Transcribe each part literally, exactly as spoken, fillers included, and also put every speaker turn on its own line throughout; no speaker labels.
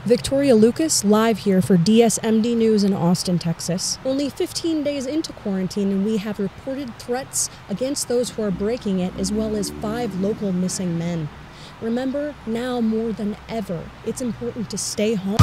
Victoria Lucas, live here for D S M D News in Austin, Texas. Only fifteen days into quarantine, and we have reported threats against those who are breaking it, as well as five local missing men. Remember, now more than ever, it's important to stay home.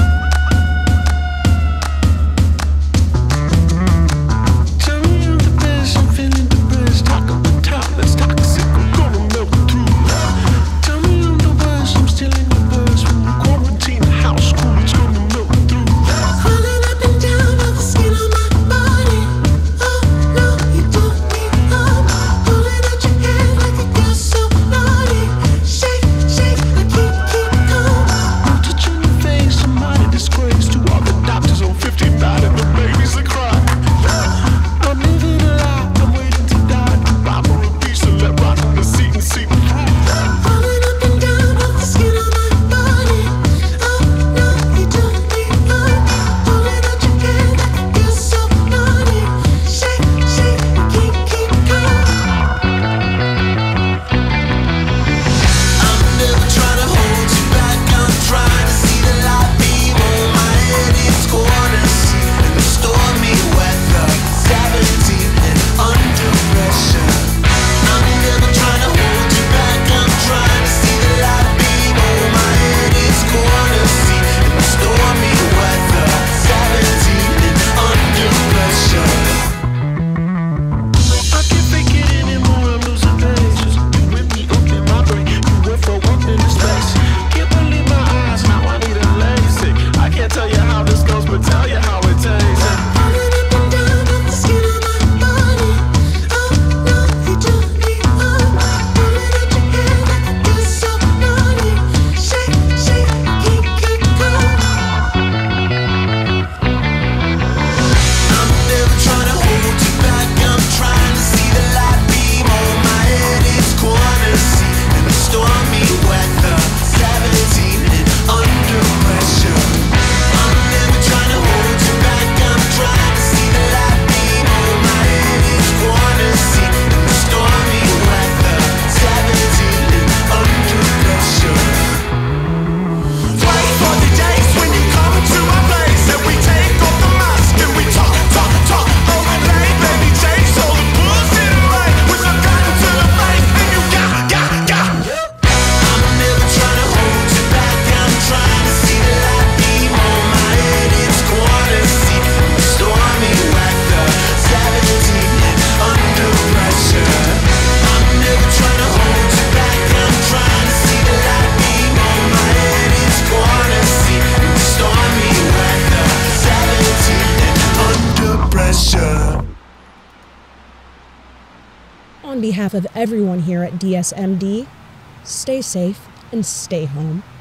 On behalf of everyone here at D S M D, stay safe and stay home.